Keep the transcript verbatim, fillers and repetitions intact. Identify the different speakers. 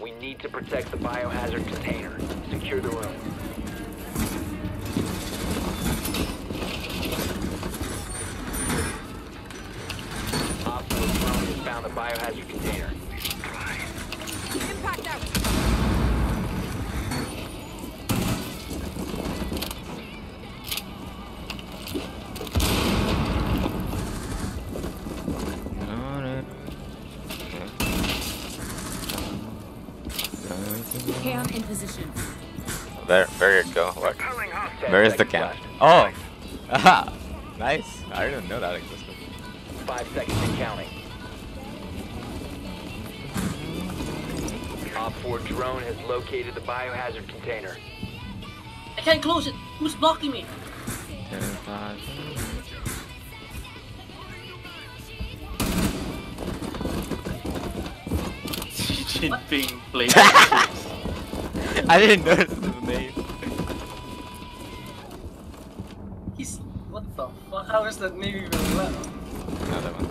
Speaker 1: We need to protect the biohazard container. Secure the room. Op four drone has found the biohazard container.
Speaker 2: Impact out. Cam in position.
Speaker 3: There, there you go. What? Where is the cam? Oh! Aha! Nice. I didn't know that existed.
Speaker 1: Five seconds and counting. Op four drone has located the biohazard container.
Speaker 4: I can't close it. Who's blocking me?
Speaker 5: Being played.
Speaker 3: I didn't notice his name.
Speaker 4: He's what the fuck? How is that name even allowed?
Speaker 3: Another one.